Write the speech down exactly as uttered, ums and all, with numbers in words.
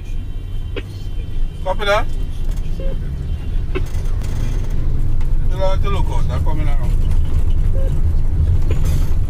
Copy that? You don't have to look out, they're coming around.